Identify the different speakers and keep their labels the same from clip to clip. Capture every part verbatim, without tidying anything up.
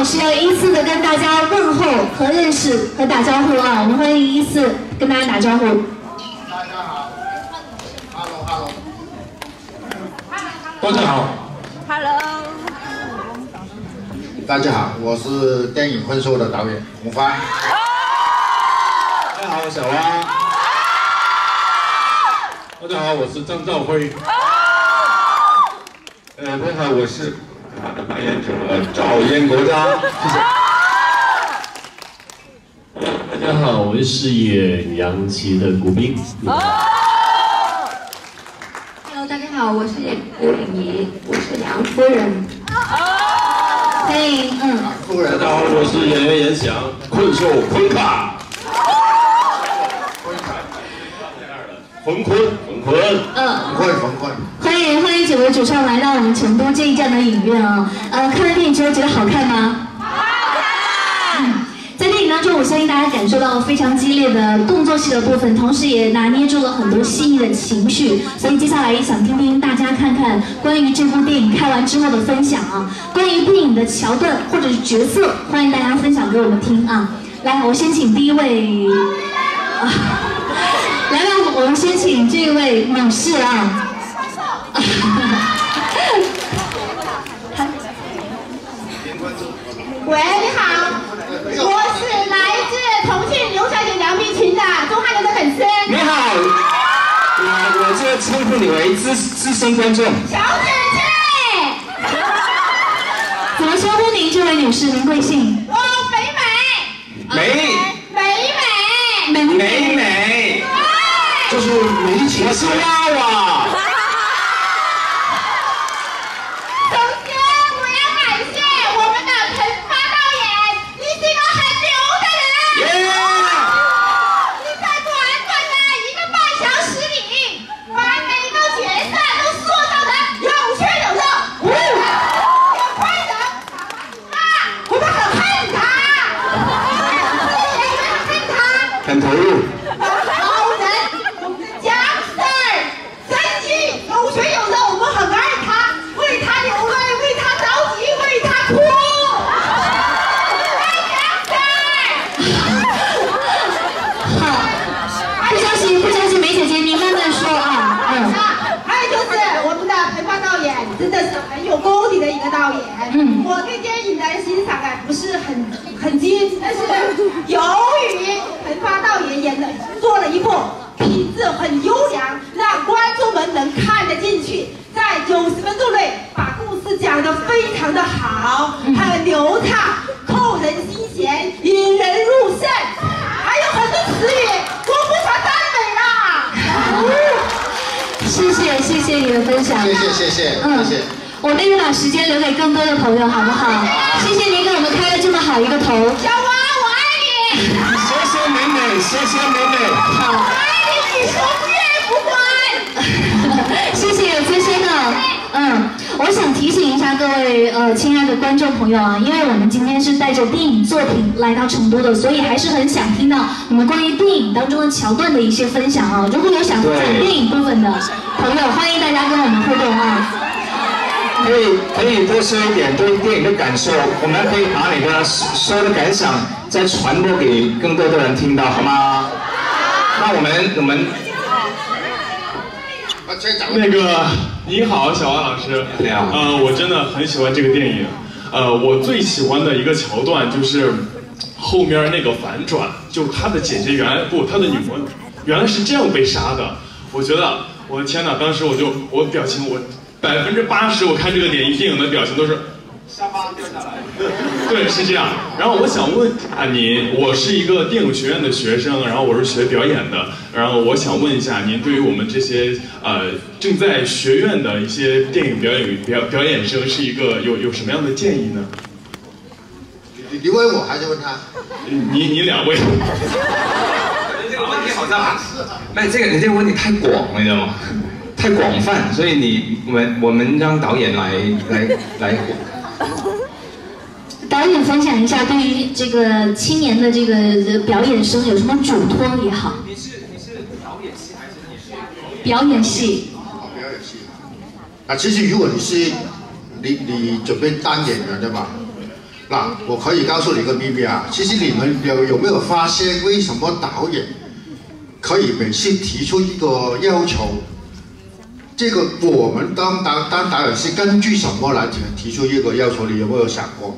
Speaker 1: 老师要依次的跟大家问候和认识和打招呼啊，我们欢迎依次跟大家打招呼。
Speaker 2: 大家好 ，Hello Hello，
Speaker 3: 大家好
Speaker 4: ，Hello，
Speaker 2: 大家好，我是电影《困兽》的导演洪帆。
Speaker 3: 大家好，我小蛙。大家好，我是张兆辉。呃，大家好，我是扮演者赵彦国家，谢谢。
Speaker 5: 大家好，我是饰演杨奇的古斌。
Speaker 6: Hello， 大家好，我是演郭颖怡，我是杨夫人。
Speaker 1: 欢迎，嗯。
Speaker 2: 夫人。
Speaker 5: 大家好，我是演员严翔，困兽昆卡。冯坤，冯坤，
Speaker 1: 嗯，
Speaker 2: 冯坤，冯坤。
Speaker 1: 欢迎欢迎几位主唱来到我们成都这一站的影院啊！呃，看完电影之后觉得好看吗？好看。嗯，在电影当中，我相信大家感受到非常激烈的动作戏的部分，同时也拿捏住了很多细腻的情绪。所以接下来也想听听大家看看关于这部电影看完之后的分享啊，关于电影的桥段或者是角色，欢迎大家分享给我们听啊！来，我先请第一位。啊来吧，我们先请这位女士啊。
Speaker 4: 喂，你好，我是来自重庆刘小姐梁碧群的钟汉良的粉丝。
Speaker 7: 你好，我我这称呼你为资资深观众。
Speaker 4: 小姐姐。
Speaker 1: 怎么称呼您这位女士？您贵姓？
Speaker 4: 我美美。
Speaker 7: 美。
Speaker 4: 美美。
Speaker 7: 美美。就是美姐。我是娃娃。
Speaker 4: 首先，我要感谢我们的陈发导演，你是一个很牛的人。你在短短的一个半小时里，把每个角色都塑造得有血有肉，有快人，啊，我们很恨他，很恨他，
Speaker 7: 很投入。
Speaker 4: 真的是很有功底的一个导演。嗯，我对电影的欣赏感不是很很精，但是由于陈发导演演的做了一部品质很优良，让观众们能看得进去，在九十分钟内把故事讲得非常的好，很流畅，扣人心弦，引人入胜，还有很多词语我不想赞美了。
Speaker 1: 谢谢谢谢你的分享，
Speaker 2: 谢谢谢谢，嗯，谢谢。
Speaker 1: 我们也把时间留给更多的朋友，好不好？谢谢您给我们开了这么好一个头。
Speaker 4: 小娃，我爱你。
Speaker 7: 谢谢美美，谢谢美美。
Speaker 4: 好，我爱你，你说不怨不关。
Speaker 1: 谢谢有资深的，嗯，我想提醒一下各位呃亲爱的观众朋友啊，因为我们今天是带着电影作品来到成都的，所以还是很想听到你们关于电影当中的桥段的一些分享啊。如果有想分享电影部分的朋友，欢迎大家跟我们互动啊。
Speaker 7: 可以可以多说一点对电影的感受，我们可以把你的说的感想再传播给更多的人听到，好吗？那我们我们
Speaker 3: 那个你好，小蛙老师。
Speaker 7: 你好。
Speaker 3: 呃，我真的很喜欢这个电影。呃，我最喜欢的一个桥段就是后面那个反转，就他的姐姐原来不，他的女朋友原来是这样被杀的。我觉得我的天哪，当时我就我表情我。百分之八十，我看这个电影电影的表情都是下巴掉下来。对，是这样。然后我想问啊您，我是一个电影学院的学生，然后我是学表演的，然后我想问一下您，对于我们这些呃正在学院的一些电影表演表表演生，是一个有有什么样的建议呢？
Speaker 2: 你你问我还是问他？
Speaker 3: 你你两位。
Speaker 7: 这个问题好像，没这个你这个问题太广了，你知道吗？太广泛，所以你我们我们让导演来来来。
Speaker 1: 导演分享一下对于这个青年的这个表演生有什么嘱托也好。
Speaker 7: 你是你是导演系还是你是
Speaker 1: 表演系？
Speaker 2: 哦，表演系。啊，其实如果你是你你准备当演员的嘛， 那我可以告诉你一个秘密啊，其实你们有有没有发现，为什么导演可以每次提出一个要求？这个我们当当当导演是根据什么来提提出一个要求？你有没有想过？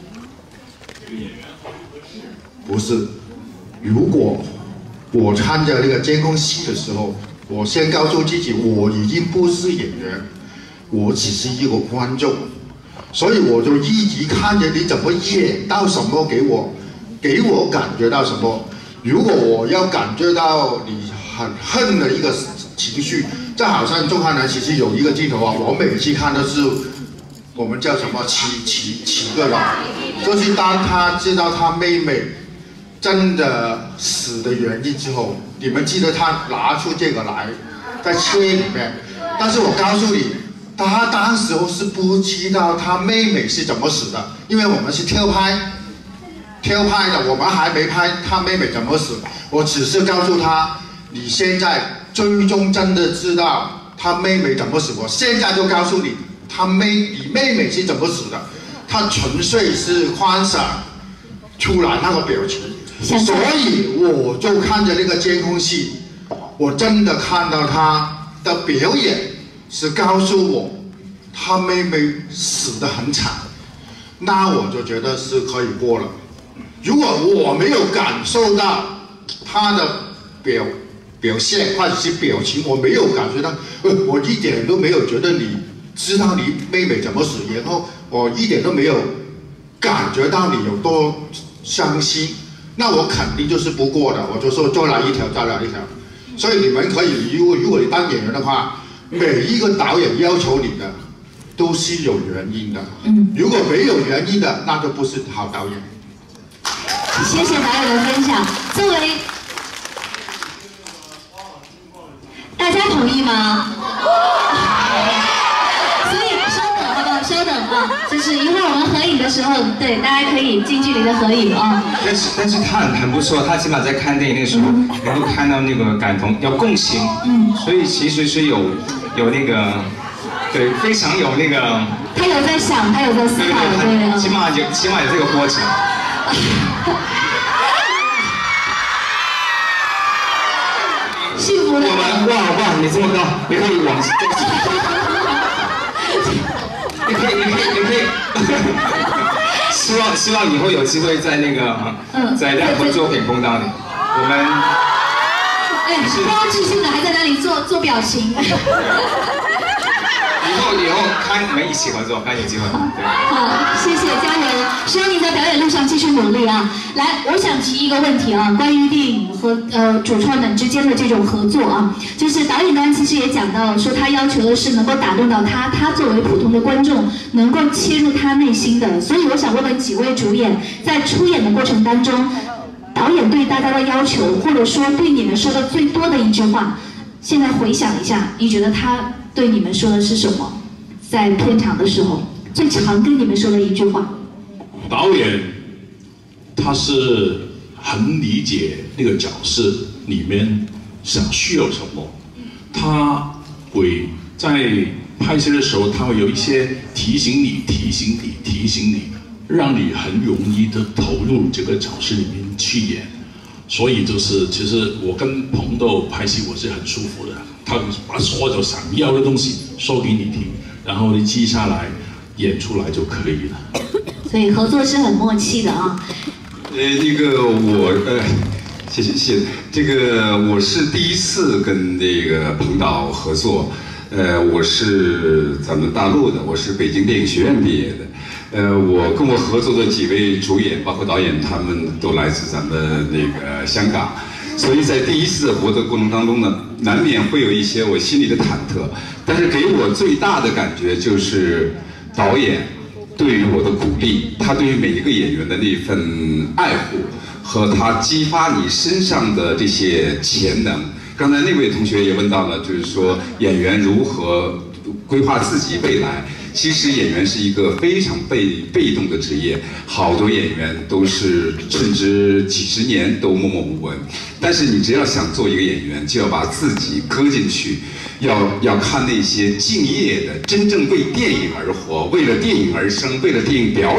Speaker 2: 不是，如果我参加那个监控戏的时候，我先告诉自己，我已经不是演员，我只是一个观众，所以我就一直看着你怎么演到什么给我，给我感觉到什么。如果我要感觉到你很恨的一个情绪，这好像《钟汉良》其实有一个镜头啊，我每次看都是我们叫什么七七七个人，就是当他知道他妹妹真的死的原因之后，你们记得他拿出这个来，在车里面，但是我告诉你，他当时候是不知道他妹妹是怎么死的，因为我们是跳拍，跳拍的，我们还没拍他妹妹怎么死，我只是告诉他，你现在最终真的知道他妹妹怎么死，我现在就告诉你，他妹你妹妹是怎么死的，他纯粹是幻想出来那个表情。所以我就看着那个监控戏，我真的看到他的表演是告诉我，他妹妹死得很惨，那我就觉得是可以过了。如果我没有感受到他的表表现或者是表情，我没有感觉到，呃，我一点都没有觉得你知道你妹妹怎么死，然后我一点都没有感觉到你有多伤心。那我肯定就是不过的，我就说再来一条，再来一条。所以你们可以，如果如果你当演员的话，每一个导演要求你的都是有原因的。嗯，如果没有原因的，那就不是好导演。
Speaker 1: 谢谢导演的分享。作为大家同意吗？所以稍等，好不好？稍等啊，就是一会儿我们合影的时候，对，大家可以近距离的合影啊。
Speaker 7: 但是但是他很很不错，他起码在看电影的时候能够看到那个感同，要共情，嗯，所以其实是有有那个，对，非常有那个。
Speaker 1: 他有在想，他有在思考，对对，
Speaker 7: 起码有起码有这个过程。
Speaker 1: 幸福的。
Speaker 7: 我们哇哇，你这么高，你可以往。你可以，你可以，你可以。希望希望以后有机会在那个，嗯，在任何作品碰到你。我们，
Speaker 1: 哎，标志性的还在那里做做表情。
Speaker 7: 以后以后看我们一起合作，看有机会。
Speaker 1: 好，谢谢，加油！希望你在表演路上继续努力啊！来，我想提一个问题啊，关于电影和呃主创们之间的这种合作啊，就是导演刚才其实也讲到，说他要求的是能够打动到他，他作为普通的观众能够切入他内心的。所以我想问问几位主演，在出演的过程当中，导演对大家的要求，或者说对你们说的最多的一句话，现在回想一下，你觉得他对你们说的是什么？在片场的时候，最常跟你们说的一句话。
Speaker 8: 导演他是很理解那个角色里面想需要什么，他会在拍摄的时候，他会有一些提醒你、提醒你、提醒你，让你很容易的投入这个角色里面去演。所以就是，其实我跟彭豆拍戏，我是很舒服的。他把所有想要的东西说给你听，然后你记下来，演出来就可以了。
Speaker 1: 所以合作是很默契的啊。
Speaker 9: 呃，那个我呃，谢谢谢谢，这个我是第一次跟那个彭导合作，呃，我是咱们大陆的，我是北京电影学院毕业的。呃，我跟我合作的几位主演，包括导演，他们都来自咱们那个香港，所以在第一次的合作过程当中呢，难免会有一些我心里的忐忑。但是给我最大的感觉就是导演对于我的鼓励，他对于每一个演员的那份爱护和他激发你身上的这些潜能。刚才那位同学也问到了，就是说演员如何规划自己未来。其实演员是一个非常被被动的职业，好多演员都是甚至几十年都默默无闻。但是你只要想做一个演员，就要把自己搁进去，要要看那些敬业的、真正为电影而活、为了电影而生、为了电影表演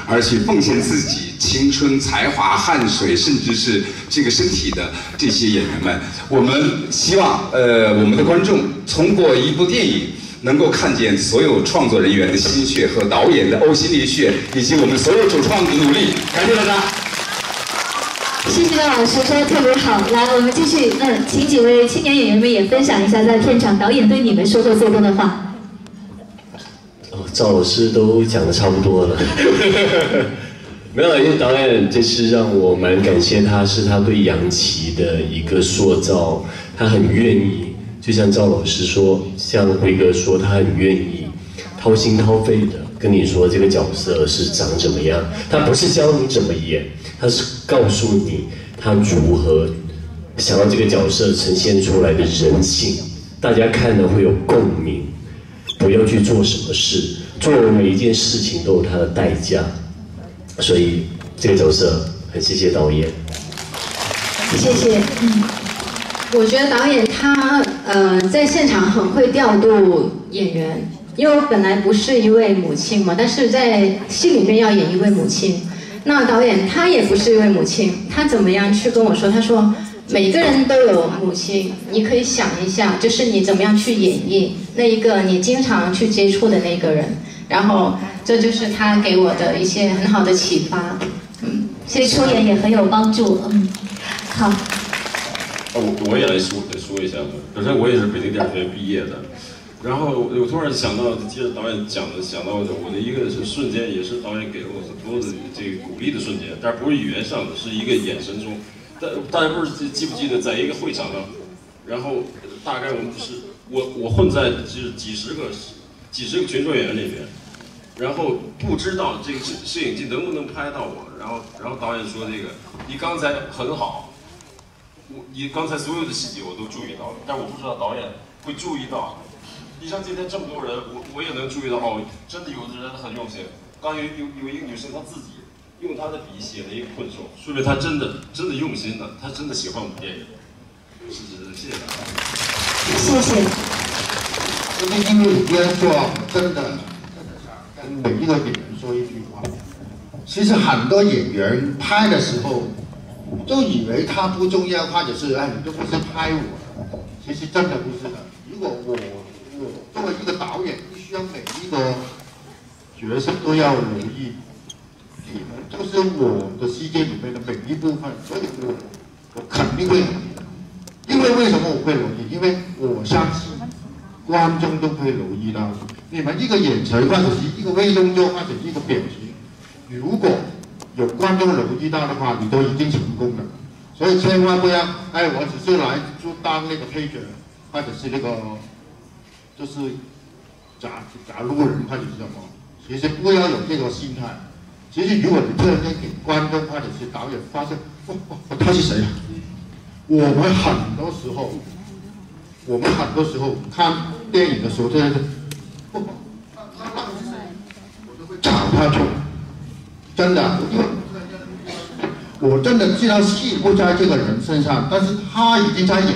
Speaker 9: 而去奉献自己青春、才华、汗水，甚至是这个身体的这些演员们。我们希望，呃，我们的观众通过一部电影，能够看见所有创作人员的心血和导演的呕心沥血，以及我们所有主创的努力。感谢大家。
Speaker 1: 谢谢高老师说的特别好，来，我们继续，嗯，请几位青年演员们也分享一下在片场导演对你们说过最多的话。
Speaker 5: 哦，赵老师都讲的差不多了，没有，因为导演这次让我蛮感谢他，是他对杨奇的一个塑造，他很愿意，就像赵老师说，像辉哥说，他很愿意掏心掏肺的跟你说这个角色是长怎么样，他不是教你怎么演。他是告诉你他如何想要这个角色呈现出来的人性，大家看了会有共鸣。不要去做什么事，做每一件事情都有它的代价。所以这个角色很谢谢导演。
Speaker 1: 谢谢。嗯，
Speaker 6: 我觉得导演他呃在现场很会调度演员，因为我本来不是一位母亲嘛，但是在戏里面要演一位母亲。那导演他也不是一位母亲，他怎么样去跟我说？他说每个人都有母亲，你可以想一下，就是你怎么样去演绎那一个你经常去接触的那个人，然后这就是他给我的一些很好的启发。嗯，
Speaker 1: 所以出演也很有帮助。嗯，好。
Speaker 10: 我我也来说说一下吧。本身我也是北京电影学院毕业的。然后我突然想到，接着导演讲的，想到我的一个是瞬间，也是导演给了我很多的这个鼓励的瞬间，但是不是语言上的，是一个眼神中。大大家不是记不记得，在一个会场上，然后大概我们是我我混在就是几十个几十个群众演员里面，然后不知道这个摄影机能不能拍到我，然后然后导演说这个你刚才很好，我你刚才所有的细节我都注意到了，但我不知道导演会注意到。你像今天这么多人，我我也能注意到哦，真的有的人很用心。刚有有有一个女生，她自己用她的笔写了一个困兽，说明她真的真的用心了，她真的喜欢我们电影。是是是，谢谢大家。
Speaker 1: 谢谢。
Speaker 2: 这个因为边说，真的跟每一个演员说一句话。其实很多演员拍的时候，就以为他不重要，或者是哎，你都不是拍我的。其实真的不是的。如果我我作为一个导演，必须要每一个角色都要留意，你们就是我的世界里面的每一部分，所以我我肯定会留意的。因为为什么我会留意？因为我相信观众都会留意到你们一个眼神，或者是一个微动作，或者一个表情，如果有观众留意到的话，你都已经成功了。所以千万不要，哎，我只是来就当那个配角。或者是那个，就是假假路人或者是什么，其实不要有这个心态。其实如果你突然间给观众或者是导演发现，哦哦，他是谁啊？我们很多时候，我们很多时候看电影的时候，真的是，哦，他他是谁？我就会找他出来。真的，因为我真的知道戏不在这个人身上，但是他已经在演。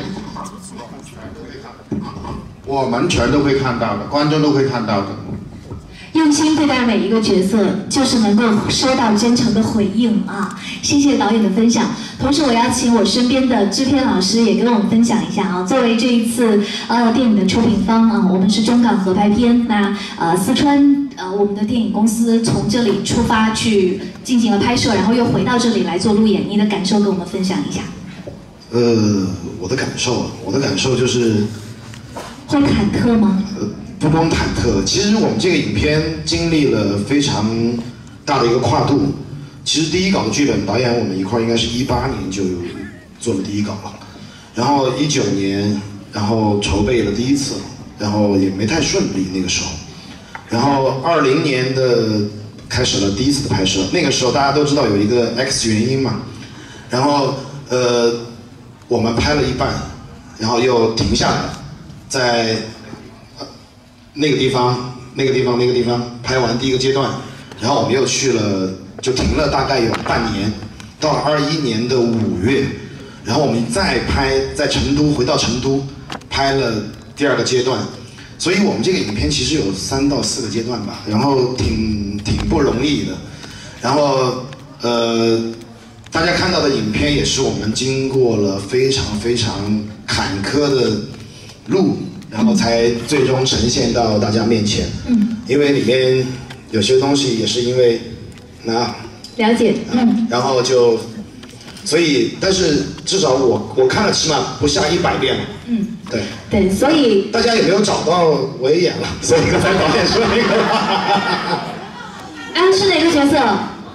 Speaker 2: 我们全都会看到的，观众都会看到的。
Speaker 1: 用心对待每一个角色，就是能够收到真诚的回应啊！谢谢导演的分享。同时，我要请我身边的制片老师也跟我们分享一下啊。作为这一次呃电影的出品方啊，我们是中港合拍片，那呃四川呃我们的电影公司从这里出发去进行了拍摄，然后又回到这里来做路演，你的感受跟我们分享一下。
Speaker 2: 呃，我的感受，我的感受就是。
Speaker 1: 会忐忑吗？
Speaker 2: 呃，不光忐忑，其实我们这个影片经历了非常大的一个跨度。其实第一稿的剧本，导演我们一块应该是一八年就做了第一稿了，然后一九年，然后筹备了第一次，然后也没太顺利那个时候，然后二零年的开始了第一次的拍摄，那个时候大家都知道有一个 X 原因嘛，然后呃我们拍了一半，然后又停下来。在、呃、那个地方、那个地方、那个地方拍完第一个阶段，然后我们又去了，就停了大概有半年，到了二一年的五月，然后我们再拍在成都，回到成都拍了第二个阶段，所以我们这个影片其实有三到四个阶段吧，然后挺挺不容易的。
Speaker 11: 然后呃，大家看到的影片也是我们经过了非常非常坎坷的路，然后才最终呈现到大家面前。嗯，因为里面有些东西也是因为那
Speaker 1: 了解，嗯，
Speaker 11: 然后就。所以，但是至少我我看了起码不下一百遍了。嗯，对
Speaker 1: 对，所以
Speaker 11: 大家有没有找到我也演了？所以刚才导演说那个话。
Speaker 1: 啊，是哪个角色？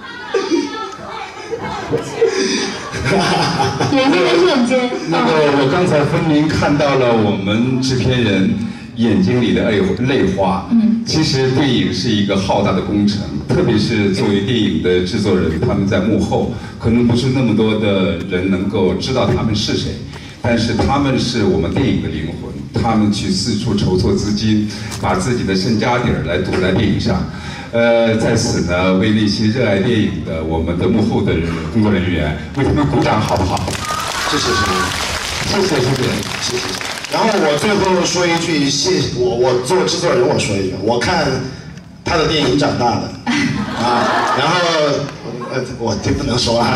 Speaker 1: 眼睛的瞬间。
Speaker 9: 那个我刚才分明看到了我们制片人眼睛里的泪泪花。嗯，其实电影是一个浩大的工程，特别是作为电影的制作人，他们在幕后。可能不是那么多的人能够知道他们是谁，但是他们是我们电影的灵魂。他们去四处筹措资金，把自己的身家底儿来赌在电影上。呃，在此呢，为那些热爱电影的我们的幕后的人工作人员，为他们鼓掌好不好？
Speaker 11: 谢谢谢谢谢谢谢谢谢谢。然后我最后说一句，谢谢我我作为制作人，我说一句，我看他的电影长大的啊，然后。呃，我这不能说啊。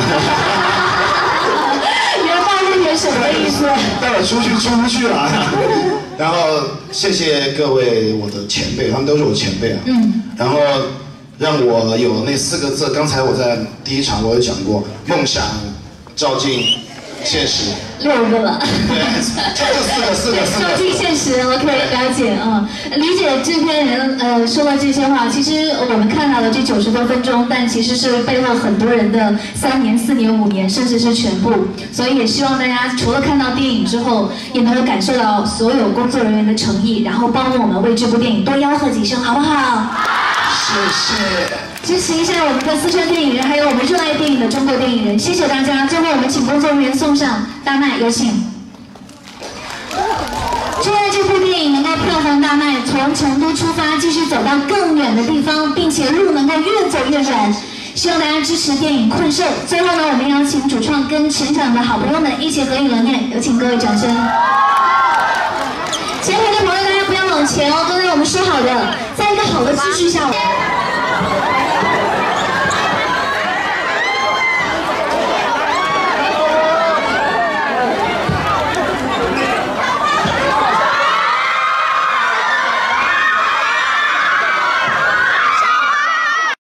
Speaker 1: 你要放这点什么意思？
Speaker 11: 待会出去出不去了。然后谢谢各位我的前辈，他们都是我前辈啊。嗯。然后让我有那四个字，刚才我在第一场我有讲过，梦想照进现实。
Speaker 1: 六个了。
Speaker 11: 对，就四个四个四个。
Speaker 1: 照进现实 ，OK， 了解，嗯，理解制片人呃说的这些话。其实我们看到了这九十多分钟，但其实是背后很多人的三年、四年、五年，甚至是全部。所以也希望大家除了看到电影之后，也能够感受到所有工作人员的诚意，然后帮我们为这部电影多吆喝几声，好不好？
Speaker 11: 谢谢。
Speaker 1: 支持一下我们的四川电影人，还有我们热爱电影的中国电影人，谢谢大家。最后我们请工作人员送上大麦，有请。祝愿这部电影能够票房大卖，从成都出发，继续走到更远的地方，并且路能够越走越远。希望大家支持电影《困兽》。最后呢，我们邀请主创跟全场的好朋友们一起合影留念，有请各位掌声。前排的朋友大家不要往前哦，刚才我们说好的，在一个好的秩序下。